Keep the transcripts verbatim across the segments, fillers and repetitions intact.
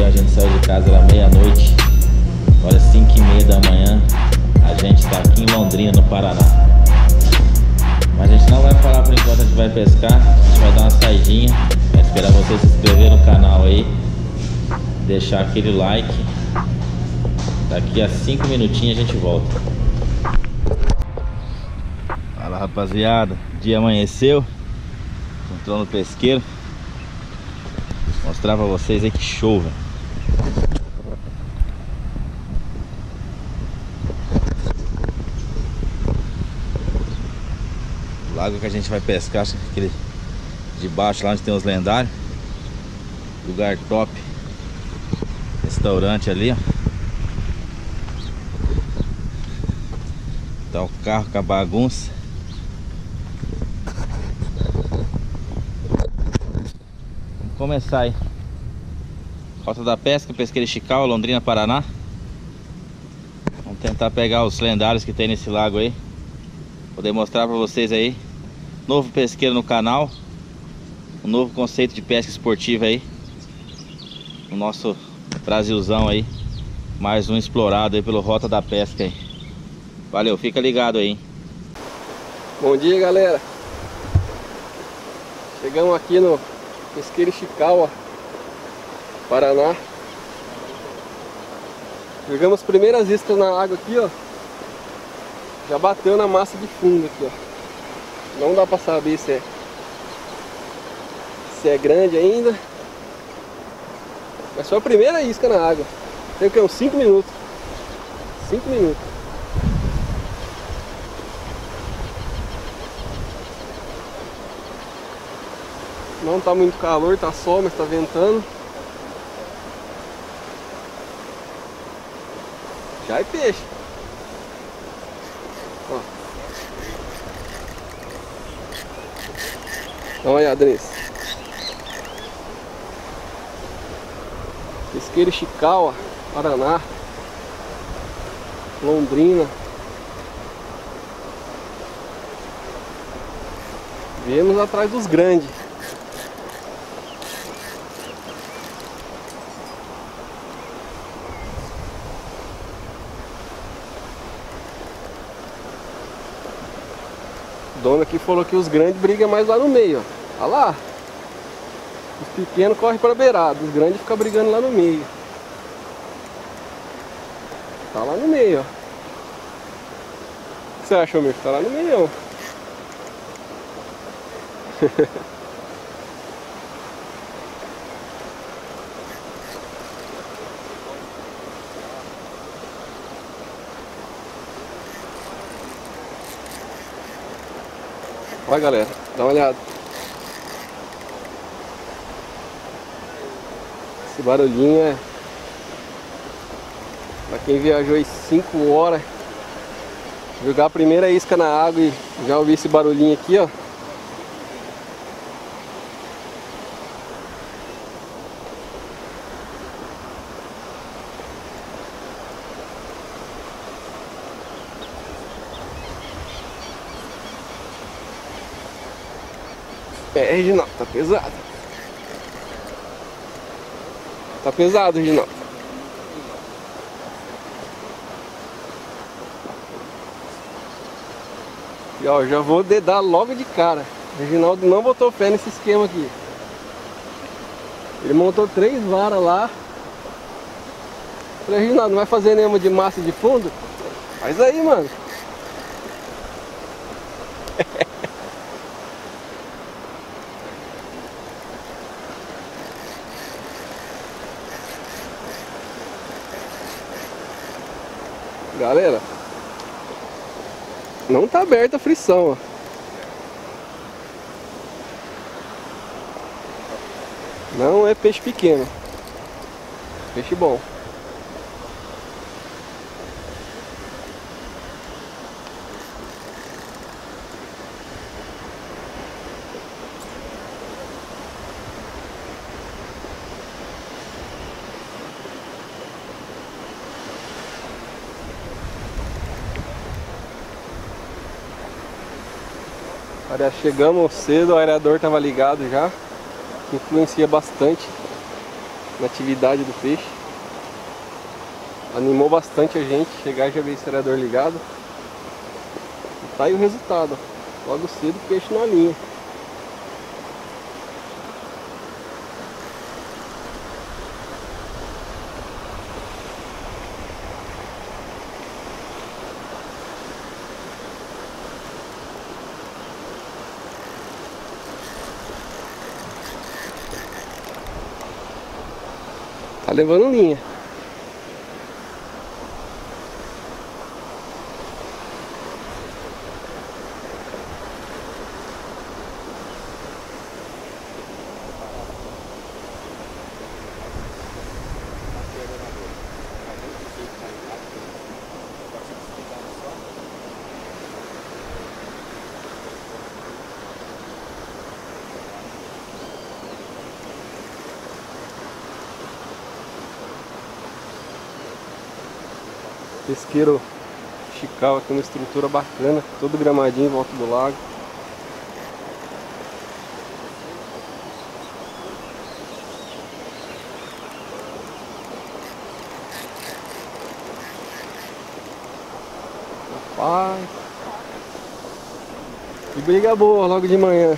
a gente saiu de casa, era meia-noite. Agora cinco e meia da manhã. A gente está aqui em Londrina, no Paraná. Mas a gente não vai parar por enquanto, a gente vai pescar. A gente vai dar uma saidinha. Vai esperar você se inscrever no canal aí, deixar aquele like. Daqui a cinco minutinhos a gente volta. Fala, rapaziada, o dia amanheceu. Entrou no pesqueiro. Vou mostrar pra vocês aí que show, velho. O lago que a gente vai pescar, aquele de baixo lá onde tem os lendários. Lugar top. Restaurante ali, ó. Tá o carro com a bagunça. Vamos começar aí. Rota da pesca, Pesqueira Ishikawa, Londrina, Paraná. Vamos tentar pegar os lendários que tem nesse lago aí. Vou demonstrar pra vocês aí. Novo pesqueiro no canal. Um novo conceito de pesca esportiva aí. O nosso Brasilzão aí. Mais um explorado aí pelo Rota da Pesca aí. Valeu, fica ligado aí, hein? Bom dia, galera. Chegamos aqui no Pesqueira Ishikawa, Paraná. Jogamos as primeiras iscas na água aqui, ó. Já bateu na massa de fundo aqui, ó. Não dá pra saber se é se é grande ainda. Mas foi a primeira isca na água. Tem o que? Uns cinco minutos. cinco minutos. Não tá muito calor, tá sol, mas tá ventando. Já é peixe. Ó. Dá uma olhada nisso. Pesqueira Ishikawa, Paraná, Londrina. Viemos atrás dos grandes. O dono aqui falou que os grandes brigam mais lá no meio, ó. Olha lá. Os pequenos correm para a beirada, os grandes ficam brigando lá no meio. Tá lá no meio, ó. O que você acha, meu? Tá lá no meio, ó. Olha, galera, dá uma olhada. Esse barulhinho é pra quem viajou aí cinco horas, jogar a primeira isca na água e já ouvir esse barulhinho aqui, ó. É, Reginaldo, tá pesado. Tá pesado, Reginaldo. E ó, já vou dedar logo de cara. O Reginaldo não botou fé nesse esquema aqui. Ele montou três varas lá. Falei, Reginaldo, não vai fazer nenhuma de massa de fundo? Faz aí, mano. Galera, não tá aberta a frição, ó. Não é peixe pequeno, peixe bom. Olha, chegamos cedo, o aerador estava ligado já, influencia bastante. na atividade do peixe. Animou bastante a gente, chegar e já ver o acelerador ligado. E tá aí o resultado, ó. Logo cedo o peixe na linha. Tá levando linha. Pesqueiro Chical aqui, uma estrutura bacana, todo gramadinho em volta do lago. Rapaz, que briga boa logo de manhã.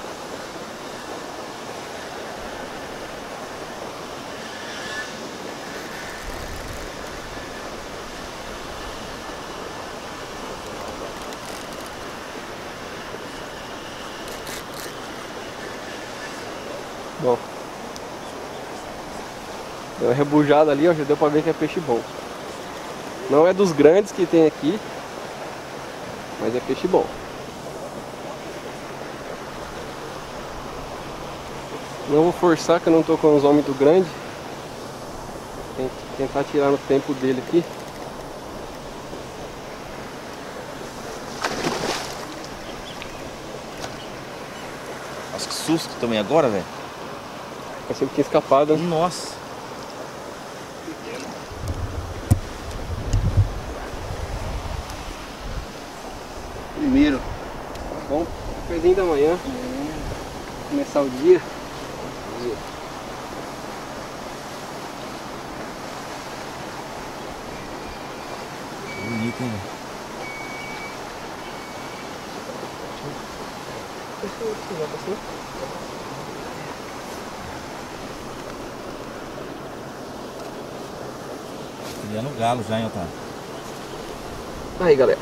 Bom, deu uma rebujada ali, ó, já deu pra ver que é peixe bom. Não é dos grandes que tem aqui, mas é peixe bom. Não vou forçar, que eu não tô com os homens muito grandes. Tem que tentar tirar no tempo dele aqui. Nossa, que susto também agora, velho. Pensei que tinha escapado. Nossa. Primeiro. Tá bom? Cafézinho da manhã. Hum. Começar o dia. Bonito, hein? Criando galo já, hein, Otávio? Aí, galera.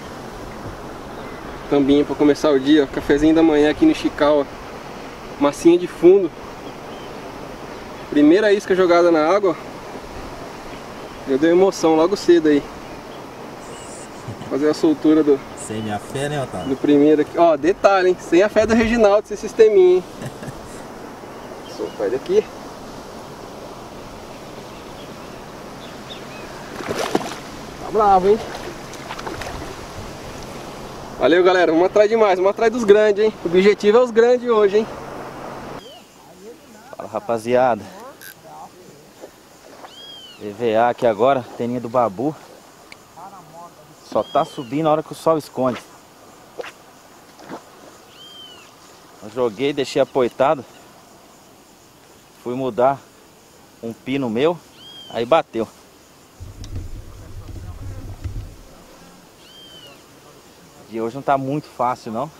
Tambinha pra começar o dia, ó. Cafezinho da manhã aqui no Chical, ó. Massinha de fundo. Primeira isca jogada na água, ó. Eu dei emoção logo cedo aí. Fazer a soltura do... Sem minha fé, né, Otávio? Do primeiro aqui. Ó, detalhe, hein? Sem a fé do Reginaldo, esse sisteminha, hein? Soltar ele aqui. Tá bravo, hein? Valeu, galera. Vamos atrás de mais. Vamos atrás dos grandes, hein? O objetivo é os grandes hoje, hein? Fala, rapaziada. E V A aqui agora, teninha do Babu. Só tá subindo na hora que o sol esconde. Eu joguei, deixei apoitado. Fui mudar um pino meu, aí bateu. E hoje não tá muito fácil, não.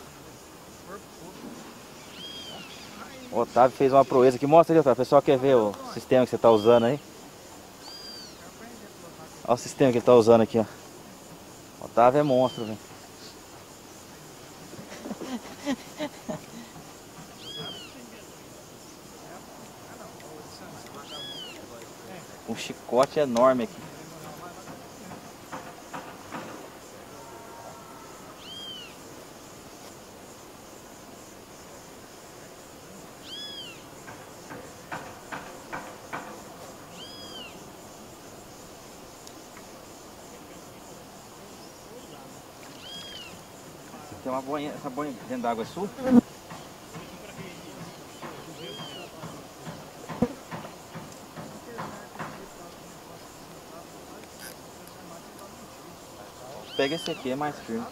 O Otávio fez uma proeza aqui. Mostra aí, Otávio. O pessoal quer ver o sistema que você tá usando aí. Olha o sistema que ele tá usando aqui, ó. O Otávio é monstro, velho. Um chicote enorme aqui. Tem uma boinha, essa boinha dentro d'água é sua? Pega esse aqui, é mais firme.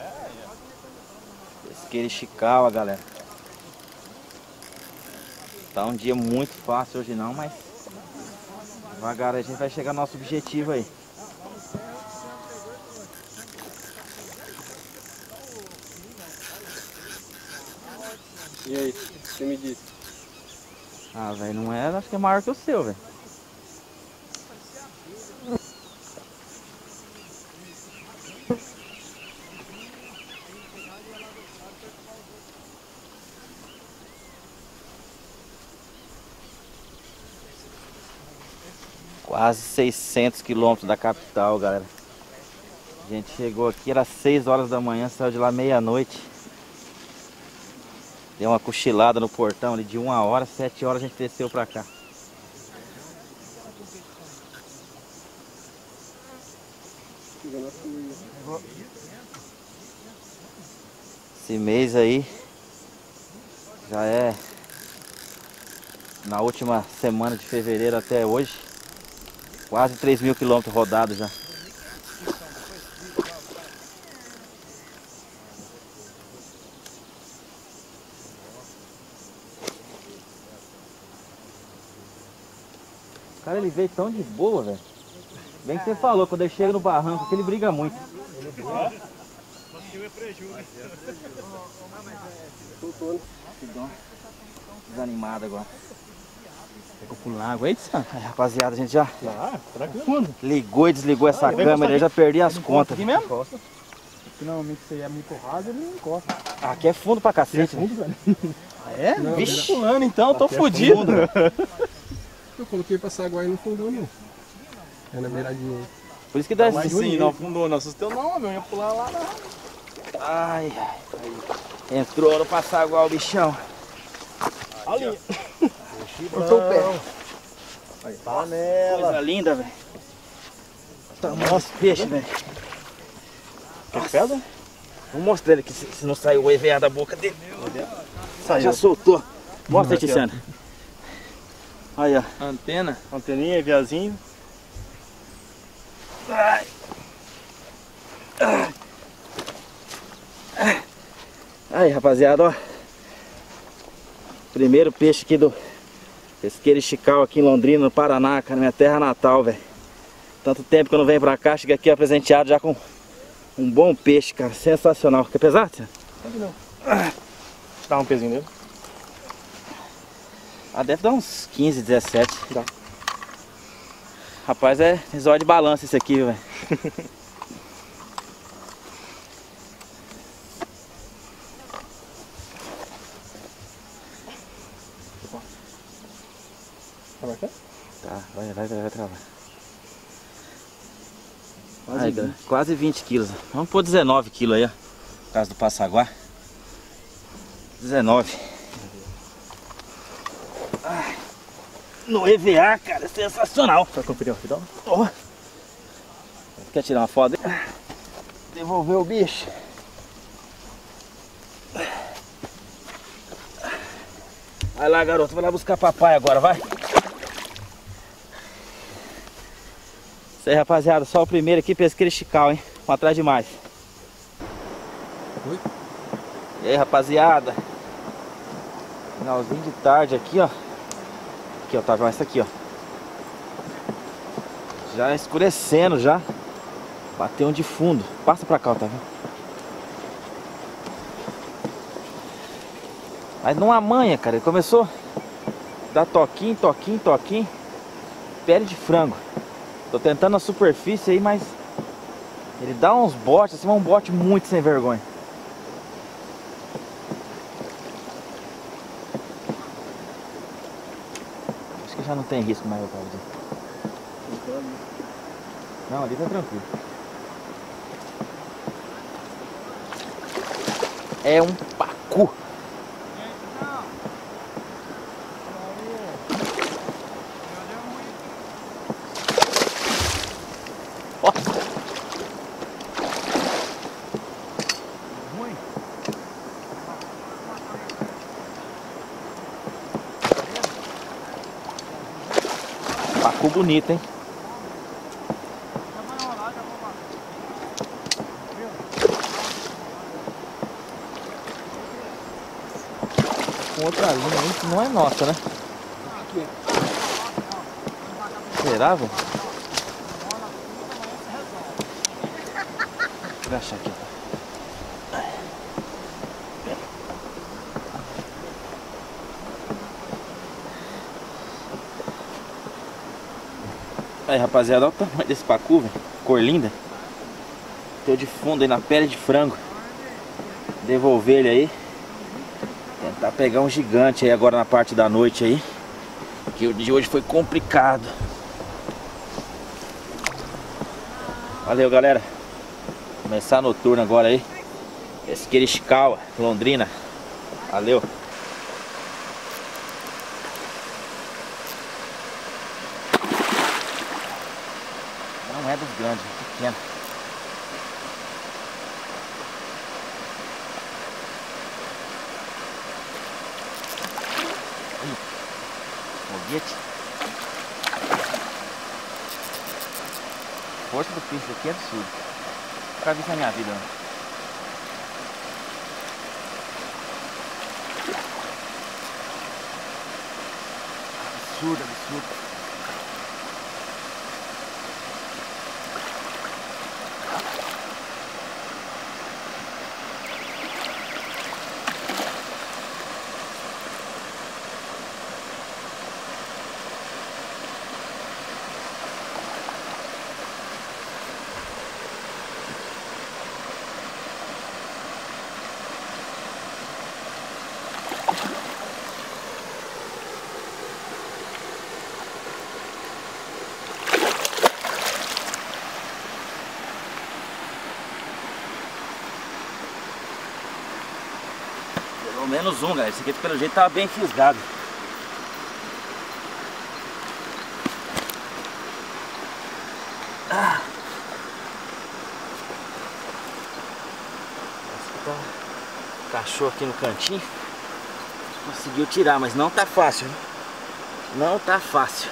Pesqueira Ishikawa, galera. Tá um dia muito fácil hoje não, mas devagar a gente vai chegar no nosso objetivo aí. E aí, o que você me disse? Ah, velho, não é, acho que é maior que o seu, velho. Quase seiscentos quilômetros da capital, galera. A gente chegou aqui, era seis horas da manhã, saiu de lá meia-noite. Deu uma cochilada no portão ali de uma hora, sete horas a gente desceu pra cá. Esse mês aí já é na última semana de fevereiro até hoje, quase três mil quilômetros rodados já. Cara, ele veio tão de boa, velho. Bem que você falou, quando ele chega no barranco que ele briga muito. Desanimado agora. Pegou pro lago aí, Sam? Aí, rapaziada, a gente já Ah, tranquilo. ligou e desligou essa câmera, eu já perdi as contas. Aqui mesmo? Porque normalmente se é muito raso, ele não encosta. Ah, aqui é fundo pra cacete, É fundo, velho. Ah, é? Não, Vixe, pulando então, tô fudido. Eu coloquei pra saguar e não fundou não. É na beiradinha aí. Por isso que dá Mas esse... sim, não afundou, não assustou não, meu. Eu ia pular lá não. Ai, ai, ai. Entrou no passagual o bichão. Olha ali. Cortou o pé. Aí, panela. Coisa linda, velho. Nossa, peixe, velho. Quer pedra? Vou mostrar ele aqui, se, se não saiu o E V A da boca dele. Saiu. Já soltou. Mostra aí, Tiziana. Aí, ó. Antena. Anteninha, viazinho. Ai. Ai. Aí, rapaziada, ó. Primeiro peixe aqui do pesqueiro Chical aqui em Londrina, no Paraná, cara, minha terra natal, velho. Tanto tempo que eu não venho pra cá, cheguei aqui apresenteado já com um bom peixe, cara, sensacional. Quer pesar, Tia? Não. Dá um pezinho nele. Ah, deve dar uns quinze, dezessete. Dá. Rapaz, é visual de balanço esse aqui, velho. Tá marcando? Tá, vai, vai, vai, vai travar. Quase Ai, vinte. quase vinte quilos. Vamos pôr dezenove quilos aí, ó. Por causa do passaguá. dezenove. Ai, no E V A, cara, é sensacional. Só conferir rapidão? Oh. Quer tirar uma foto? Devolver o bicho. Vai lá, garoto, vai lá buscar papai agora, vai. Isso aí, rapaziada, só o primeiro aqui, pesqueiro Chical, hein? Vamos atrás de mais. Oi? E aí, rapaziada. Finalzinho de tarde aqui, ó. Aqui, ó, tá vendo isso aqui, ó. Já escurecendo já. Bateu um de fundo. Passa pra cá, ó, tá vendo? Mas não amanha, cara. Ele começou a dar toquinho, toquinho, toquinho. Pele de frango. Tô tentando a superfície aí, mas ele dá uns botes, assim, um bote muito sem vergonha. Acho que já não tem risco mais, Otávio. Não, ali tá tranquilo. É um pacu. Pacu bonito, hein? Com outra linha aí que não é nossa, né? Será, velho? Vou achar aqui. Aí, rapaziada, olha o tamanho desse pacu, velho. Cor linda. Tô de fundo aí na pele de frango. Devolver ele aí. Tentar pegar um gigante aí agora na parte da noite aí. Que o de hoje foi complicado. Valeu, galera. Começar a noturna agora aí. Pesqueira Ishikawa, Londrina. Valeu. Não é dos grandes, é pequeno. Ih, foguete. Força do peixe aqui é absurdo. Nunca vi isso na minha vida, né? Absurdo, absurdo. Pelo menos um, galera. Esse aqui pelo jeito tava bem fisgado. Ah. Esse aqui tá um cachorro aqui no cantinho. Conseguiu tirar, mas não tá fácil, né? Não tá fácil.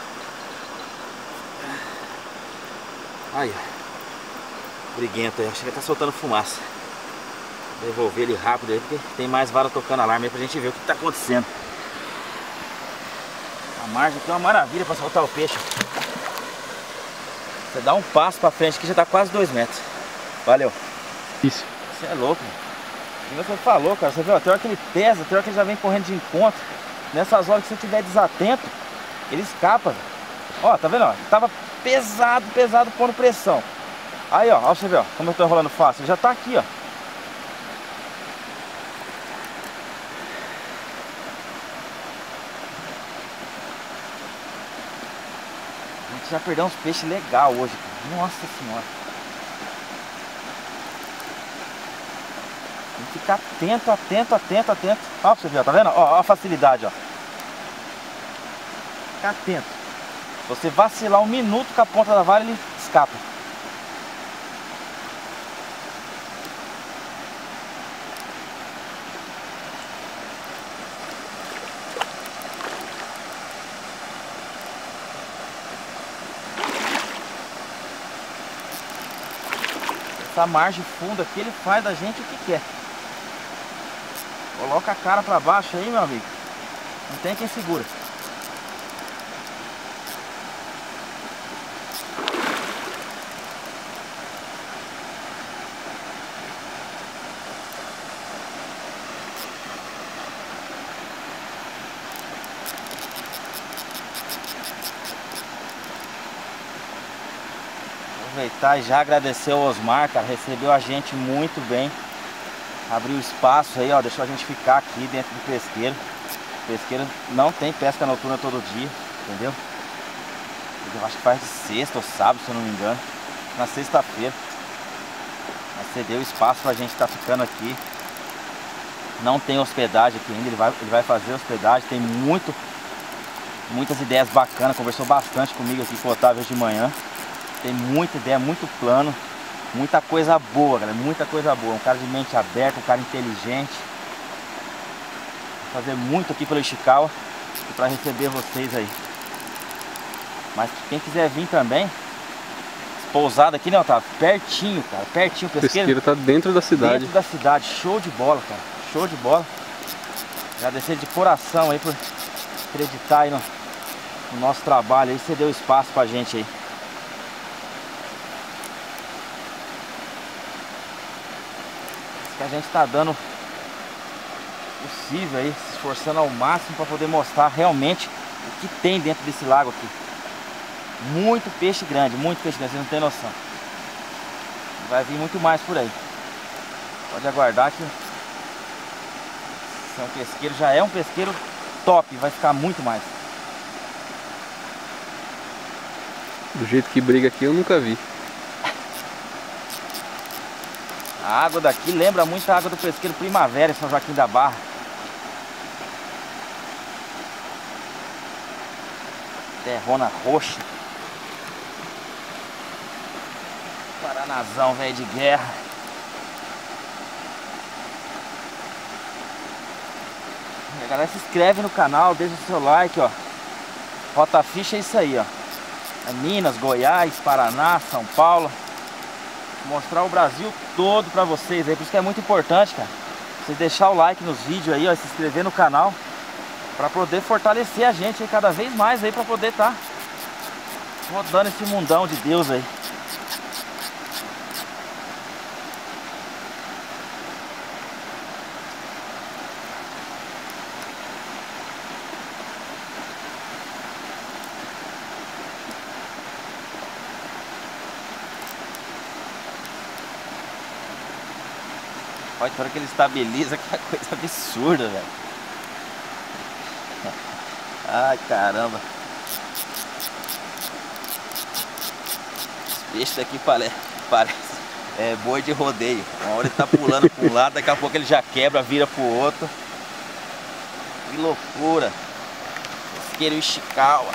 Aí, ó. Briguento aí. Acho que ele tá soltando fumaça. Devolver ele rápido aí, porque tem mais vara tocando alarme aí pra gente ver o que tá acontecendo. A margem aqui é uma maravilha pra soltar o peixe. Você dá um passo pra frente aqui, já tá quase dois metros. Valeu. Isso. Você é louco, mano. E você falou, cara, você viu, até hora que ele pesa, até hora que ele já vem correndo de encontro. Nessas horas que você estiver desatento, ele escapa, velho. Ó, tá vendo, ó? Tava pesado, pesado, pondo pressão. Aí, ó, ó, você vê, ó, como eu tô enrolando fácil. Ele já tá aqui, ó. A gente já perdeu uns peixes legal hoje, cara. Nossa senhora. Tem que ficar atento, atento, atento, atento. Ó, pra você ver, ó, tá vendo? Ó, ó a facilidade, ó. Fica atento. Se você vacilar um minuto com a ponta da vara, ele escapa. Essa margem funda aqui, ele faz da gente o que quer. Coloca a cara pra baixo aí, meu amigo. Não tem quem segura. Aproveitar e já agradecer ao Osmar, cara, recebeu a gente muito bem. Abriu espaço aí, ó, deixou a gente ficar aqui dentro do pesqueiro. O pesqueiro não tem pesca noturna todo dia, entendeu? Eu acho que faz de sexta ou sábado, se eu não me engano. Na sexta-feira. Mas cedeu espaço pra gente estar ficando aqui. Não tem hospedagem aqui ainda, ele vai, ele vai fazer hospedagem. Tem muito, muitas ideias bacanas, conversou bastante comigo aqui com o Otávio hoje de manhã. Tem muita ideia, muito plano, muita coisa boa, galera, muita coisa boa. Um cara de mente aberta, um cara inteligente. Vou fazer muito aqui pelo Ishikawa e para receber vocês aí. Mas quem quiser vir também, pousada aqui, né, Otávio? Pertinho, cara, pertinho. O pesqueiro tá dentro da cidade. Dentro da cidade, show de bola, cara, show de bola. Agradecer de coração aí por acreditar aí no, o nosso trabalho aí, você deu espaço pra gente aí. Que a gente tá dando o possível aí, se esforçando ao máximo para poder mostrar realmente o que tem dentro desse lago aqui. Muito peixe grande, muito peixe grande, você não tem noção. Vai vir muito mais por aí. Pode aguardar que se é um pesqueiro, já é um pesqueiro top, vai ficar muito mais. Do jeito que briga aqui eu nunca vi. A água daqui lembra muito a água do pesqueiro Primavera em São Joaquim da Barra. Terrona roxa. Paranazão velho de guerra. E a galera se inscreve no canal, deixa o seu like, ó. Rota Ficha é isso aí, ó. É Minas, Goiás, Paraná, São Paulo. Mostrar o Brasil todo pra vocês aí, por isso que é muito importante, cara, vocês deixar o like nos vídeos aí, ó, se inscrever no canal pra poder fortalecer a gente aí cada vez mais aí, pra poder tá rodando esse mundão de Deus aí. Olha, para que ele estabiliza, que é coisa absurda, velho. Ai, caramba. Esse peixe daqui parece, parece é, boi de rodeio. Uma hora ele tá pulando para um lado, daqui a pouco ele já quebra, vira pro outro. Que loucura. Pesqueiro Ishikawa.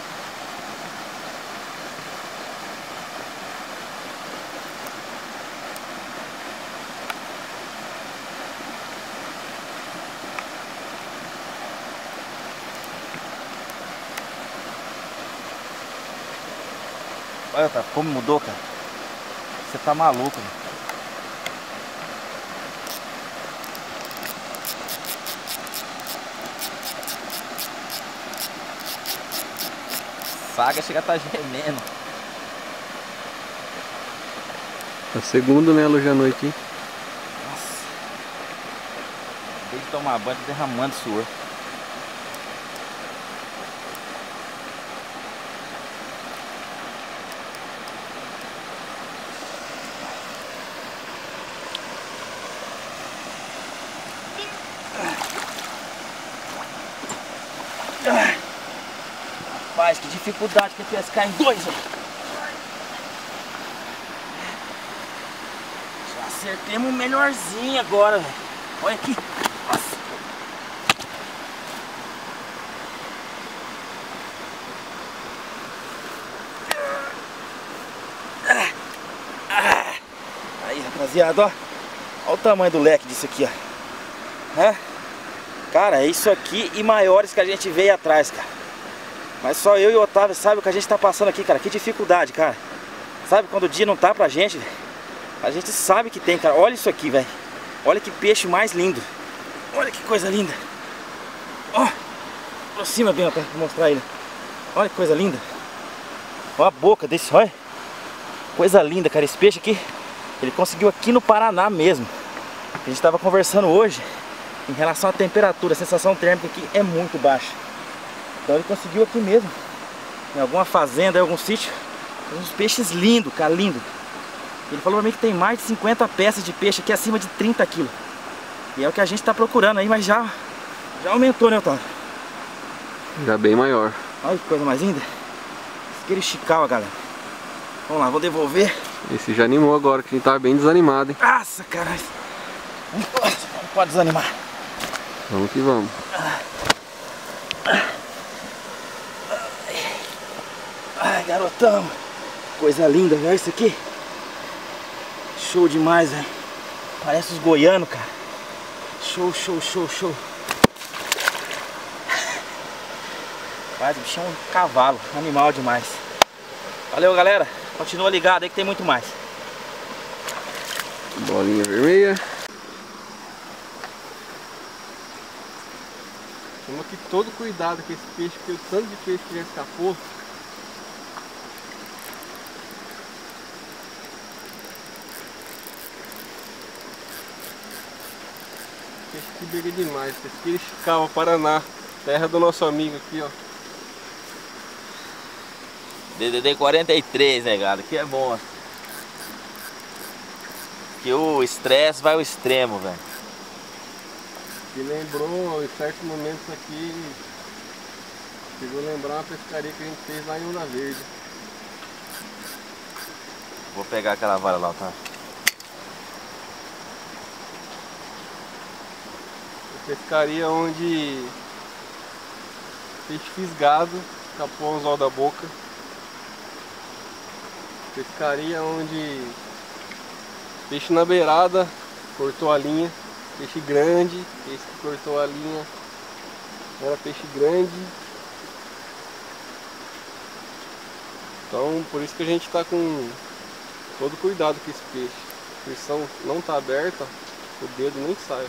Olha, tá, como mudou, cara. Você tá maluco, né? Saga chega a tá gemendo. É o segundo, né, hoje à noite, hein? Nossa. Desde tomar banho, derramando suor. Rapaz, que dificuldade que é pescar em dois, velho. Já acertemos um melhorzinho agora, velho. Olha aqui. Nossa. Aí, rapaziada, ó. Olha o tamanho do leque disso aqui, ó. É? Cara, é isso aqui e maiores que a gente veio atrás, cara. Mas só eu e o Otávio sabe o que a gente tá passando aqui, cara. Que dificuldade, cara. Sabe quando o dia não tá pra gente, velho? A gente sabe que tem, cara. Olha isso aqui, velho. Olha que peixe mais lindo. Olha que coisa linda. Ó. Aproxima bem, Otávio, pra mostrar ele. Olha que coisa linda. Olha a boca desse, olha. Coisa linda, cara. Esse peixe aqui, ele conseguiu aqui no Paraná mesmo. A gente tava conversando hoje em relação à temperatura. A sensação térmica aqui é muito baixa. Então ele conseguiu aqui mesmo, em alguma fazenda, em algum sítio, uns peixes lindos, cara, lindo. Ele falou pra mim que tem mais de cinquenta peças de peixe aqui, acima de trinta quilos. E é o que a gente tá procurando aí, mas já, já aumentou, né, Otávio? Já bem maior. Esse já animou agora, que a gente tava bem desanimado, hein? Nossa, caralho. Não pode desanimar. Vamos que vamos. Ai, garotão. Coisa linda, velho, isso aqui. Show demais, velho. Parece os goianos, cara. Show, show, show, show. Rapaz, o bicho é um cavalo, animal demais. Valeu, galera. Continua ligado aí que tem muito mais. Bolinha vermelha. Toma aqui todo cuidado com esse peixe, porque o tanto de peixe que já escapou. Peixe que briga demais. Esse aqui é Chicava, Paraná, terra do nosso amigo aqui, ó. D D D quarenta e três, negado, que é bom. Que o estresse vai ao extremo, velho. Que lembrou em certos momentos aqui, chegou a lembrar uma pescaria que a gente fez lá em Onda Verde. Vou pegar aquela vara lá, tá? Pescaria onde peixe fisgado escapou o anzol da boca. Pescaria onde peixe na beirada cortou a linha. Peixe grande, esse que cortou a linha era peixe grande. Então por isso que a gente está com todo cuidado com esse peixe. A frição não está aberta, o dedo nem sai.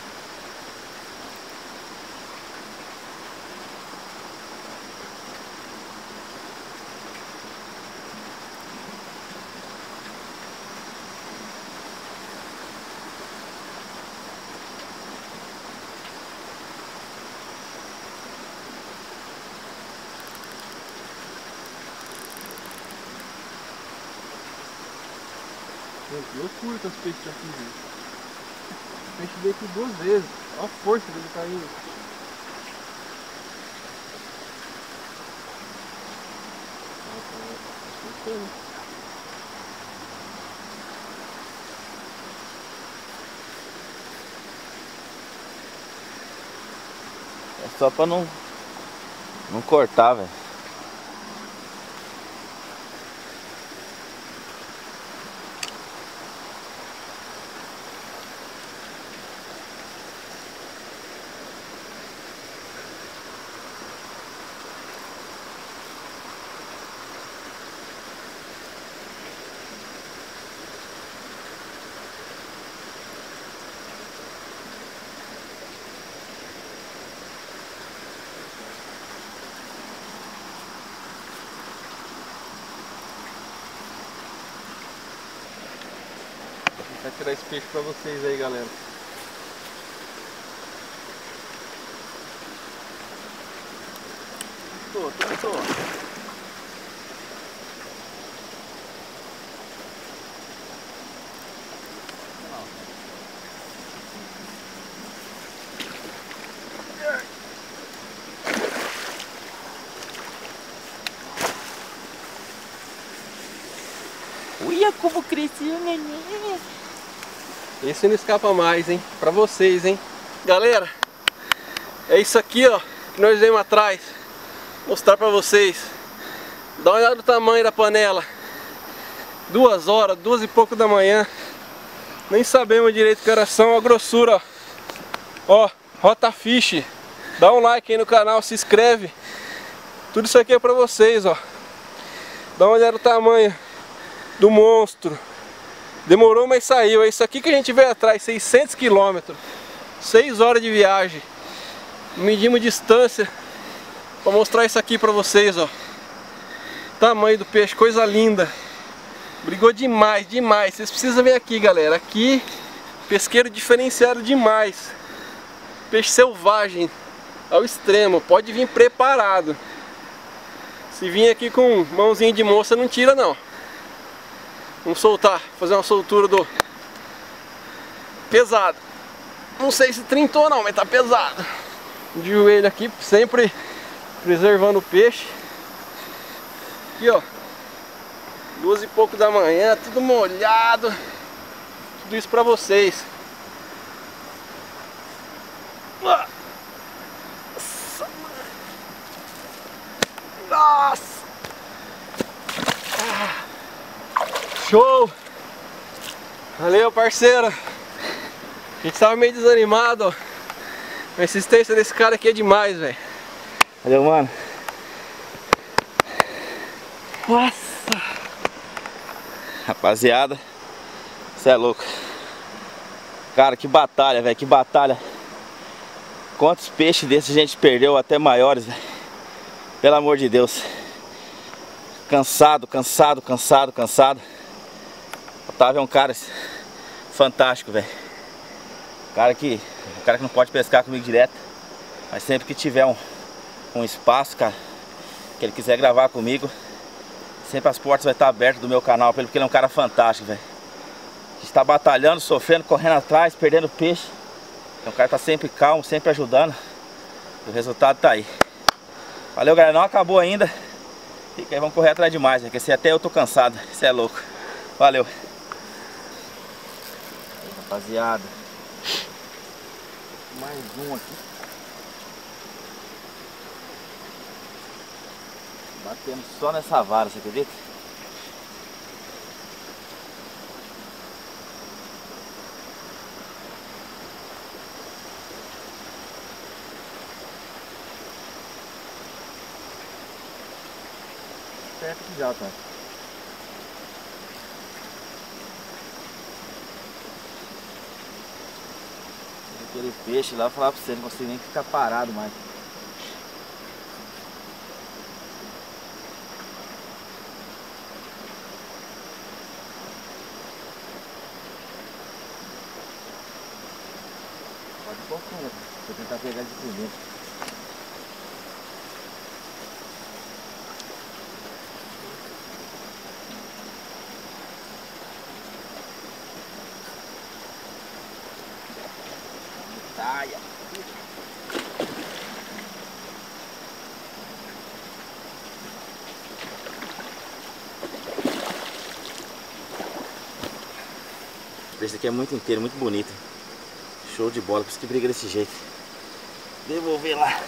Gente, eu curto os peixes aqui, gente. O peixe veio aqui duas vezes. Olha a força dele caindo. É só pra não, não cortar, velho. Vou tirar esse peixe pra vocês aí, galera. Tô, tô, tô. Uia, como cresceu, neném. Esse não escapa mais, hein? Pra vocês, hein? Galera, é isso aqui, ó, que nós viemos atrás. Mostrar pra vocês. Dá uma olhada no tamanho da panela. Duas horas, duas e pouco da manhã. Nem sabemos direito que horas são. A grossura, ó. Ó, Rota Fish. Dá um like aí no canal, se inscreve. Tudo isso aqui é pra vocês, ó. Dá uma olhada no tamanho do monstro. Demorou, mas saiu. É isso aqui que a gente veio atrás, seiscentos quilômetros, seis horas de viagem. Medimos distância para mostrar isso aqui para vocês, ó. Tamanho do peixe, coisa linda. Brigou demais, demais. Vocês precisam vir aqui, galera. Aqui, pesqueiro diferenciado demais. Peixe selvagem ao extremo. Pode vir preparado. Se vir aqui com mãozinha de moça, não tira não. Vamos soltar, fazer uma soltura do pesado. Não sei se trintou não, mas tá pesado. De joelho aqui, sempre preservando o peixe. Aqui, ó, duas e pouco da manhã, tudo molhado. Tudo isso pra vocês. Nossa! Nossa! Show! Valeu, parceiro! A gente tava meio desanimado, ó. A insistência desse cara aqui é demais, velho. Valeu, mano. Nossa! Rapaziada, você é louco. Cara, que batalha, velho, que batalha. Quantos peixes desses a gente perdeu, até maiores, velho. Pelo amor de Deus. Cansado, cansado, cansado, cansado. O Otávio é um cara fantástico, velho. Cara que, um cara que não pode pescar comigo direto, mas sempre que tiver um, um espaço, cara, que ele quiser gravar comigo, sempre as portas vai estar abertas do meu canal pra ele, porque ele é um cara fantástico, velho. A gente tá batalhando, sofrendo, correndo atrás, perdendo peixe. Então o cara tá sempre calmo, sempre ajudando. E o resultado tá aí. Valeu, galera. Não acabou ainda. Fica aí, vamos correr atrás de mais, porque se até eu tô cansado. Isso é louco. Valeu. Aí, rapaziada. Mais um aqui. Batemos só nessa vara, você acredita? Perto que já, tá? Aquele peixe lá, eu falava pra você, não consigo nem ficar parado mais. Pode pôr fundo, vou tentar pegar de primeiro. Saia. Esse aqui é muito inteiro, muito bonito. Show de bola, por isso que briga desse jeito. Devolver lá.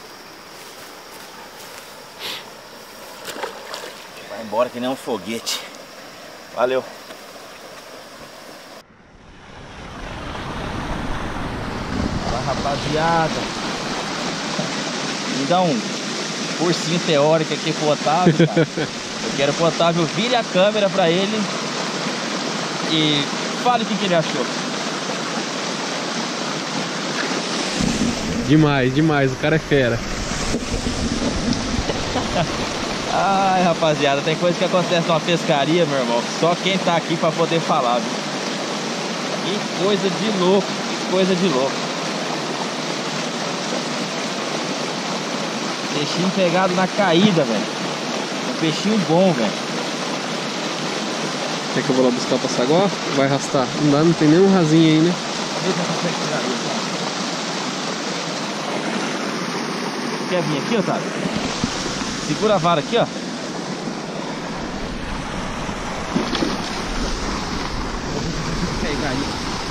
Vai embora que nem um foguete. Valeu. Rapaziada, me dá um cursinho teórico aqui pro Otávio, cara. Eu quero que o Otávio vire a câmera pra ele e fale o que, que ele achou. Demais, demais, o cara é fera. Ai, rapaziada, tem coisa que acontece numa pescaria, meu irmão, só quem tá aqui pra poder falar, viu? Que coisa de louco, que coisa de louco. Peixinho pegado na caída, velho. Um peixinho bom, velho. Quer que eu vou lá buscar pra saguar? Vai arrastar. Não dá, não tem nenhum rasinho aí, né? Quer vir aqui, Otávio? Segura a vara aqui, ó. Pegar aí.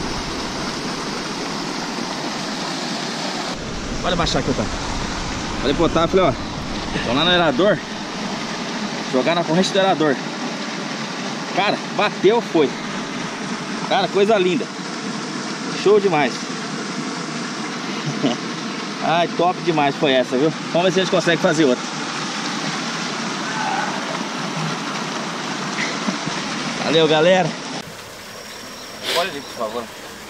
Olha baixar aqui, Otávio. Falei pro Otávio, falei, ó, estão lá no aerador, jogar na corrente do aerador. Cara, bateu, foi. Cara, coisa linda. Show demais. Ai, top demais foi essa, viu? Vamos ver se a gente consegue fazer outra. Valeu, galera. Olha ali, por favor.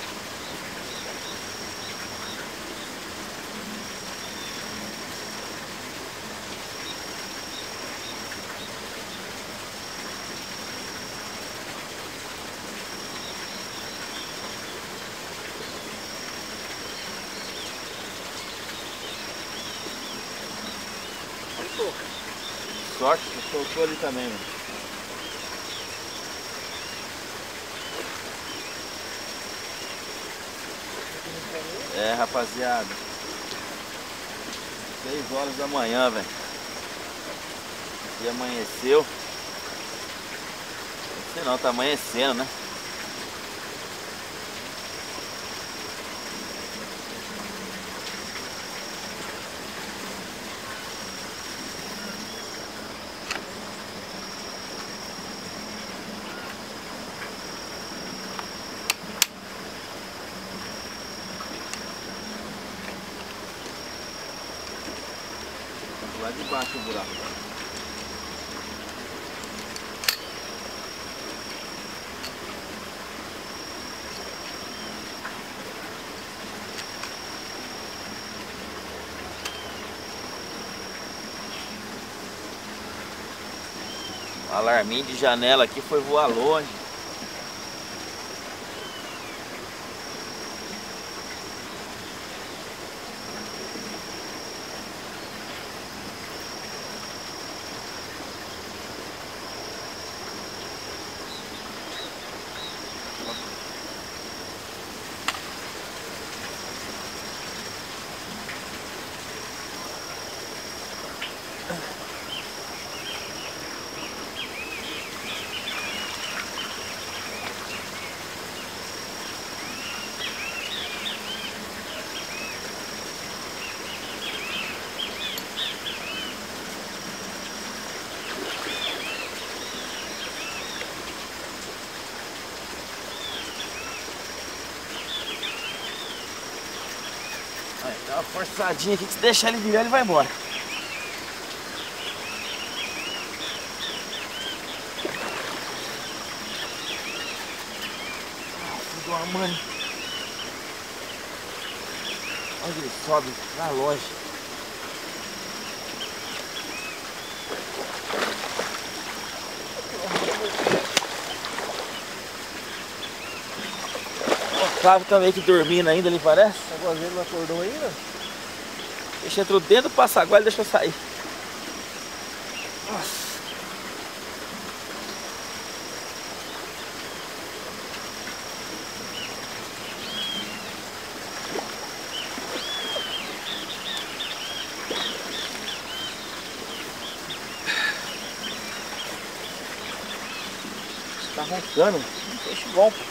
Sorte que soltou ali também, mano. É, rapaziada, seis horas da manhã, velho. E amanheceu. Não sei não, tá amanhecendo, né? Lá de baixo o buraco. O alarminho de janela aqui foi voar longe. Dá uma forçadinha aqui que se deixar ele virar, ele vai embora. Filho de uma mãe. Onde ele sobe na loja. O Flávio tá meio que dormindo ainda ali, parece. O Gozeiro não acordou ainda? Deixa entrou dentro do passaguá e deixou sair. Nossa. Tá roncando. Um peixe bom, pô.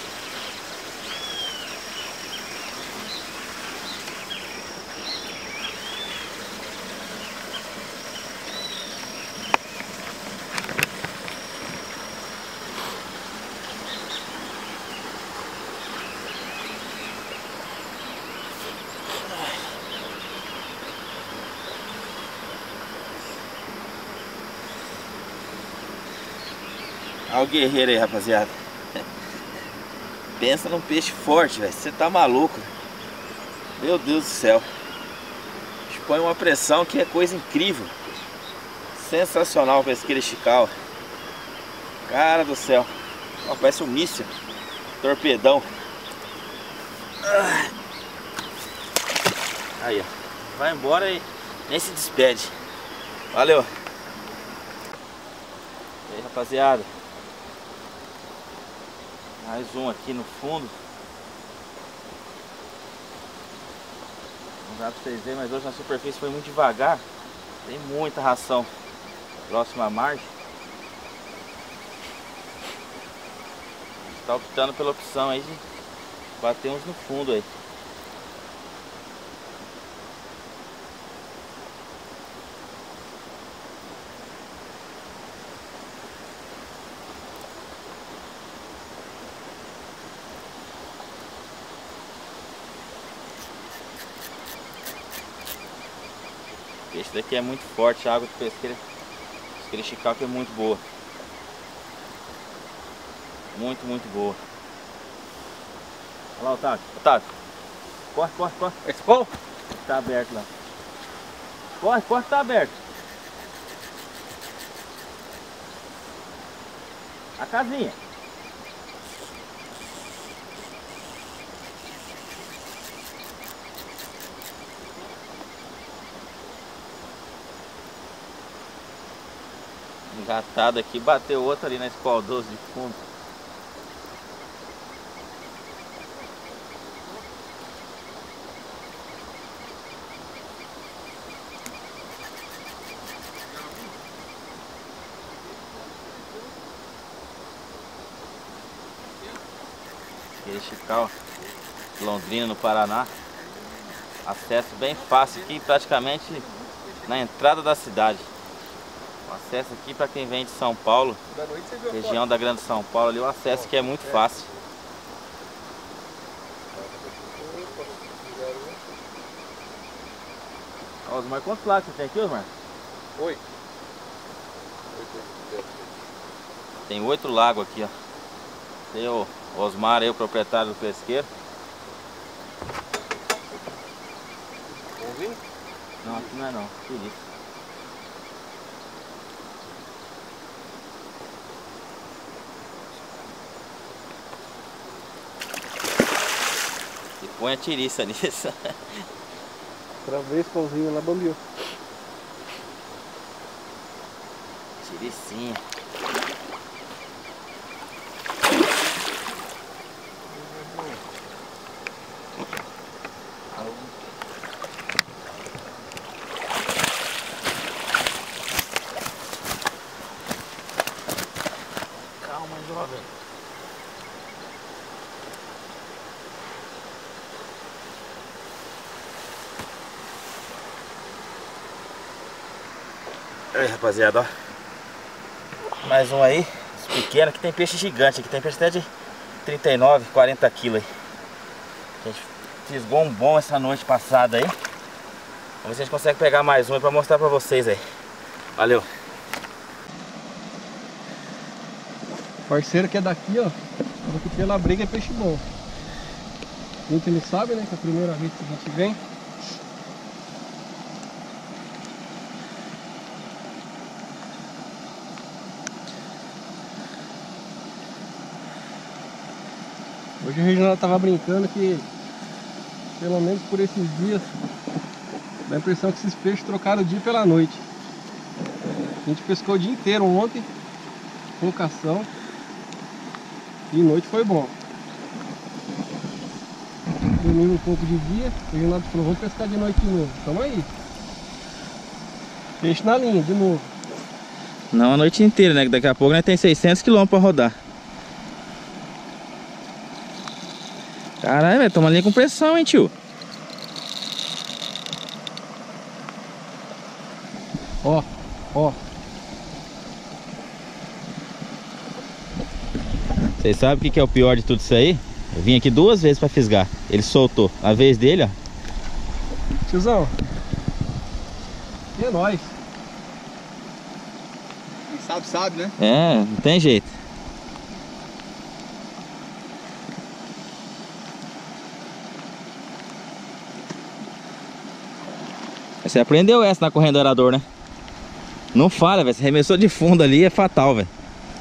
Olha o guerreiro aí, rapaziada. Pensa num peixe forte, velho. Você tá maluco. Meu Deus do céu. Põe uma pressão que é coisa incrível. Sensacional pesqueira Ishikawa. Cara do céu. Ó, parece um míssil. Torpedão. Aí, ó. Vai embora e nem se despede. Valeu. E aí, rapaziada. Mais um aqui no fundo. Não dá pra vocês verem, mas hoje na superfície foi muito devagar. Tem muita ração próxima à margem. A gente tá optando pela opção aí de bater uns no fundo aí. Esse daqui é muito forte, a água de pesqueira, pesqueira Ishikawa que é muito boa. Muito, muito boa. Olha lá, Otávio. Otávio. Corre, corre, corre. Esse pão? Tá aberto lá. Corre, corre, tá aberto. A casinha. Engatado aqui, bateu outro ali na escola doze de fundo. Ishikawa, Londrina, no Paraná. Acesso bem fácil aqui, praticamente na entrada da cidade. O acesso aqui para quem vem de São Paulo, região da Grande São Paulo, ali o acesso que é muito fácil. Ó, Osmar, quantos lagos você tem aqui, Osmar? Oito. Tem oito lagos aqui, ó. Tem o Osmar aí, o proprietário do pesqueiro. Vamos vir? Não, aqui não é não, que isso. põe a tiriça nisso. Travei esse pãozinho lá, bambiou. Tiricinha. Calma, jovem. Aí, rapaziada, ó. Mais um aí, pequeno. Aqui tem peixe gigante, aqui tem peixe até de trinta e nove, quarenta quilos aí. A gente fisgou um bom essa noite passada aí. Vamos ver se a gente consegue pegar mais um aí pra mostrar pra vocês aí. Valeu. Parceiro que é daqui, ó. Daqui pela briga é peixe bom. Muito ele sabe, né? Que é a primeira vez que a gente vem. Hoje o Reginaldo tava brincando que, pelo menos por esses dias, dá a impressão que esses peixes trocaram o dia pela noite. A gente pescou o dia inteiro ontem, colocação, e noite foi bom. Dormimos um pouco de dia, o Reginaldo falou, vamos pescar de noite de novo. Tamo aí. Peixe na linha, de novo. Não a noite inteira, né? Que daqui a pouco nós tem seiscentos quilômetros pra rodar. Caralho, velho, toma linha com pressão, hein, tio? Ó, ó. Vocês sabem o que que é o pior de tudo isso aí? Eu vim aqui duas vezes pra fisgar. Ele soltou. A vez dele, ó. Tiozão. E é nóis. Quem sabe, sabe, né? É, não tem jeito. Você aprendeu essa na correndo do arador, né? Não falha, velho. Você arremessou de fundo ali, é fatal, velho.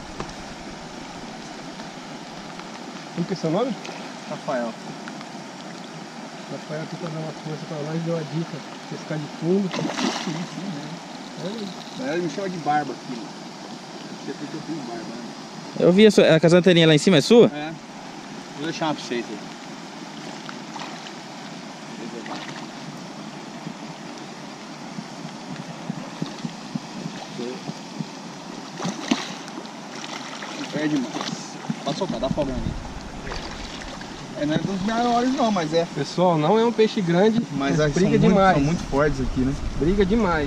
Como que é seu nome? Rafael. Rafael aqui pra dar uma força pra nós, deu uma dica. Pescar de fundo. Sim, sim, né? Ela me chama de barba aqui, mano. Você tem que eu tenho barba, né? Eu vi a, sua, a casanteria lá em cima, é sua? É. Vou deixar uma pra vocês aí. Perde mais. Pode soltar, dá folga ali. É, não é dos menores não, mas é. Pessoal, não é um peixe grande, mas, Mas briga são demais. Muito, são muito fortes aqui, né? Briga demais.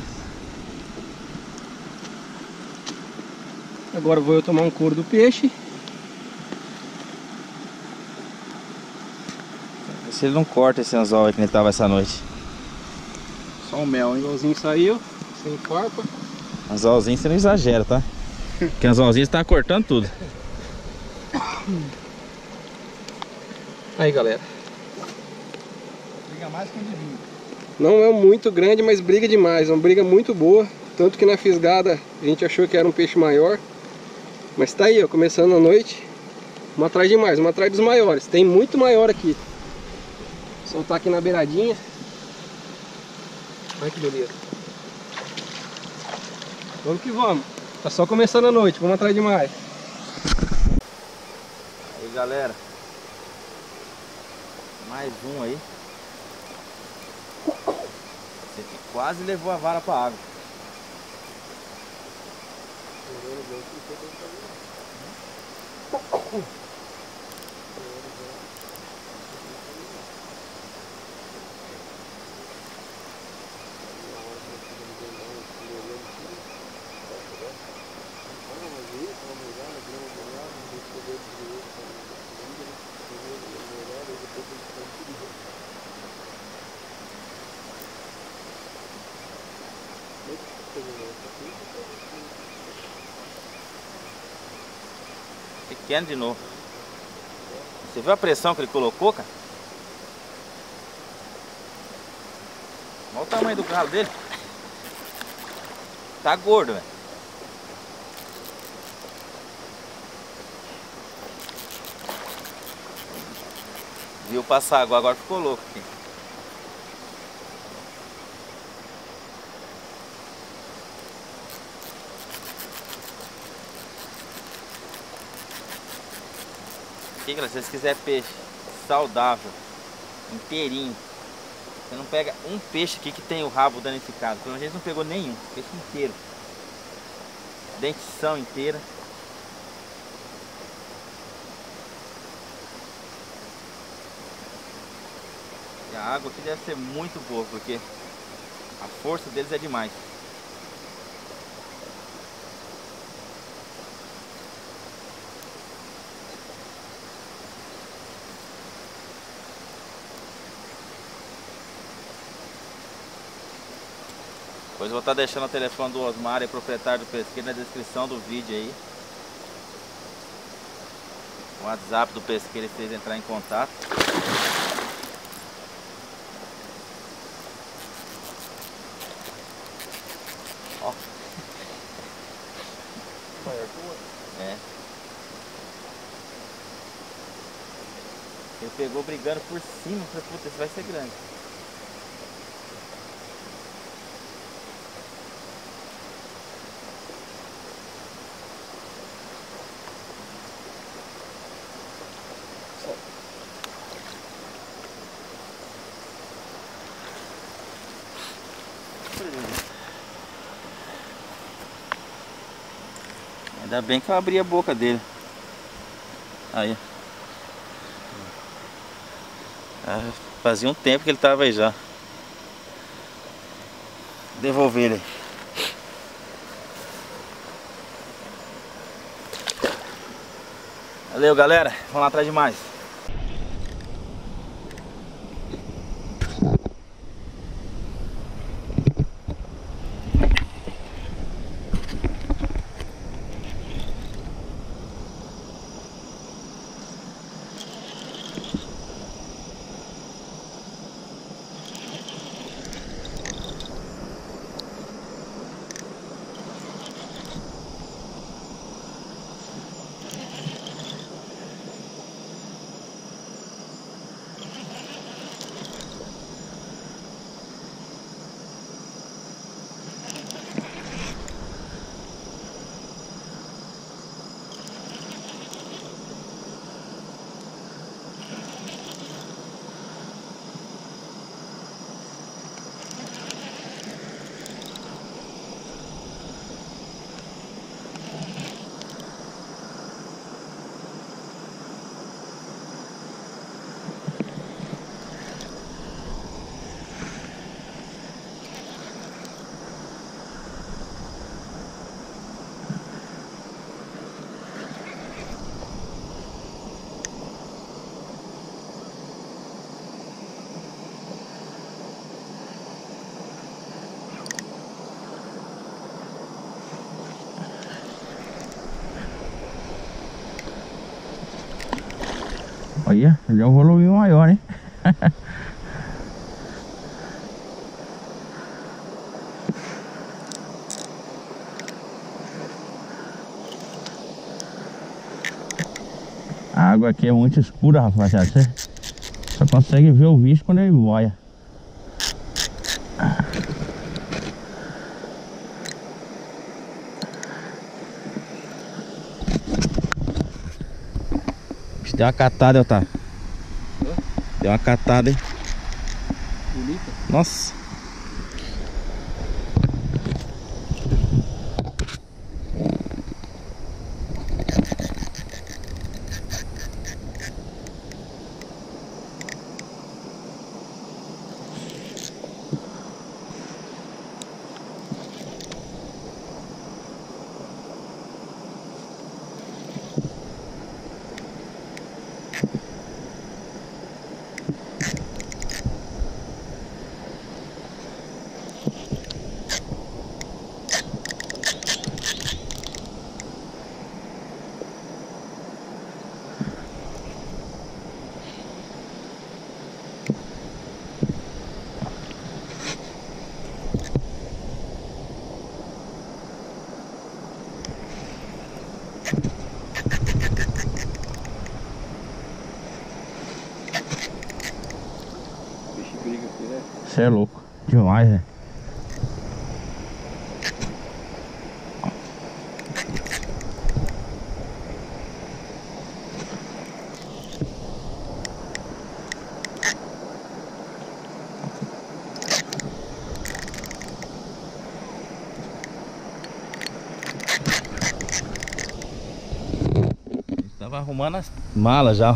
Agora vou eu tomar um couro do peixe. Se ele não corta esse anzol aí que ele tava essa noite. Só o mel, O hein? anzolzinho saiu, sem farpa. Anzolzinho você não exagera, tá? Porque anzolzinho você tá cortando tudo. Aí, galera. Briga mais que um de vinho. Não é muito grande, mas briga demais. É uma briga muito boa. Tanto que na fisgada a gente achou que era um peixe maior. Mas tá aí, ó, começando a noite. Uma atrás de mais, uma atrás dos maiores. Tem muito maior aqui. Vou soltar aqui na beiradinha. Olha que beleza. Vamos que vamos. Tá só começando a noite, vamos atrás de mais. Aí, galera. Mais um aí. Você que quase levou a vara pra água. Pequeno de novo. Você viu a pressão que ele colocou, cara? Olha o tamanho do galo dele. Tá gordo, velho. Viu passar água, agora ficou louco aqui. Aqui, galera, se vocês quiserem peixe saudável, inteirinho, você não pega um peixe aqui que tem o rabo danificado. Pelo menos a gente não pegou nenhum, peixe inteiro, dentição inteira. E a água aqui deve ser muito boa, porque a força deles é demais. Depois eu vou estar deixando o telefone do Osmar, é proprietário do pesqueiro, na descrição do vídeo aí. O WhatsApp do pesqueiro, se vocês entrarem em contato. Ó. É. Ele pegou brigando por cima, eu falei, puta, esse vai ser grande. Ainda bem que eu abri a boca dele. Aí. Ah, fazia um tempo que ele tava aí já. Devolver ele. Valeu, galera. Vamos lá atrás de mais. Olha, já é um volume maior, hein? A água aqui é muito escura, rapaziada. Você só consegue ver o bicho quando ele boia. Deu uma catada, Otávio. Deu uma catada, hein? Bonita. Nossa. Você é louco. Demais, né? Tava arrumando as malas já.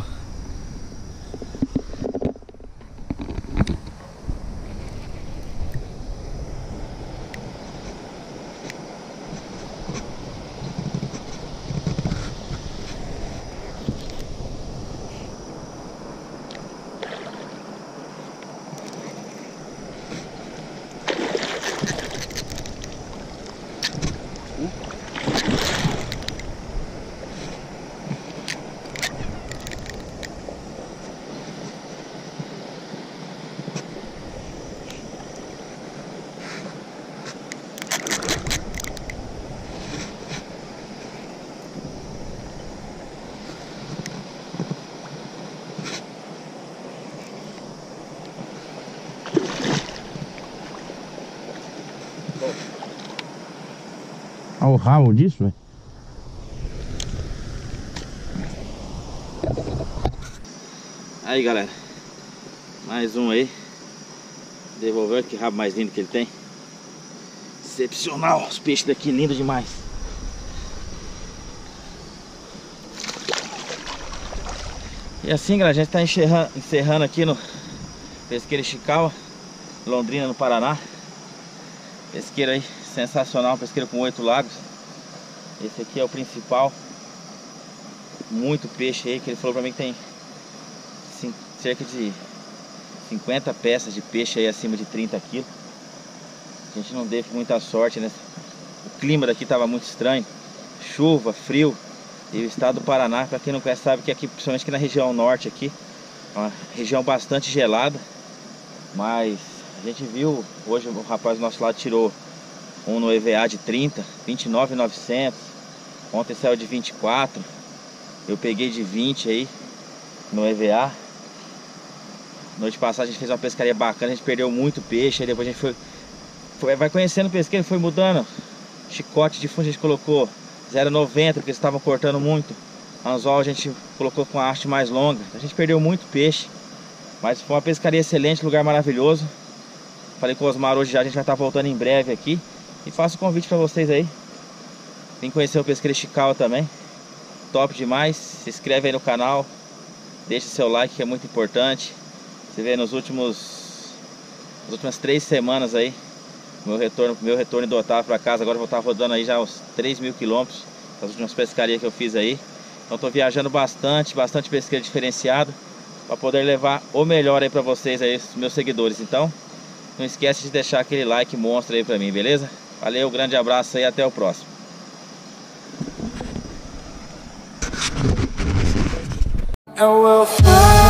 Olha o rabo disso, velho. Aí, galera, mais um aí. Devolveu, que rabo mais lindo que ele tem. Excepcional, os peixes daqui lindos demais. E assim, galera, a gente tá encerrando, encerrando aqui no Pesqueiro Ishikawa, Londrina, no Paraná. Pesqueiro aí sensacional, pesqueiro com oito lagos. Esse aqui é o principal. Muito peixe aí, que ele falou pra mim que tem cerca de cinquenta peças de peixe aí acima de trinta quilos. A gente não teve muita sorte, né? O clima daqui tava muito estranho. Chuva, frio. E o estado do Paraná, pra quem não conhece, sabe que aqui, principalmente aqui na região norte aqui, é uma região bastante gelada. Mas a gente viu, hoje o rapaz do nosso lado tirou um no E V A de trinta, vinte e nove mil e novecentos. Ontem saiu de vinte e quatro. Eu peguei de vinte aí no E V A. Noite passada a gente fez uma pescaria bacana, a gente perdeu muito peixe. Aí depois a gente foi, foi vai conhecendo o pesqueiro, foi mudando. Chicote de fundo a gente colocou zero vírgula noventa, porque eles estavam cortando muito. Anzol a gente colocou com a haste mais longa. A gente perdeu muito peixe, mas foi uma pescaria excelente, lugar maravilhoso. Falei com o Osmar hoje já, a gente vai estar voltando em breve aqui. E faço o convite para vocês aí. Vem conhecer o Pesqueiro Ishikawa também. Top demais. Se inscreve aí no canal. Deixa seu like, que é muito importante. Você vê nos últimos nas últimas três semanas aí, meu retorno, meu retorno do Otávio para casa. Agora eu vou estar rodando aí já uns três mil quilômetros. Das últimas pescarias que eu fiz aí. Então estou viajando bastante, bastante pesqueiro diferenciado, para poder levar o melhor aí para vocês aí, meus seguidores. Então não esquece de deixar aquele like monstro aí para mim, beleza? Valeu, grande abraço aí, até o próximo. And we'll fly.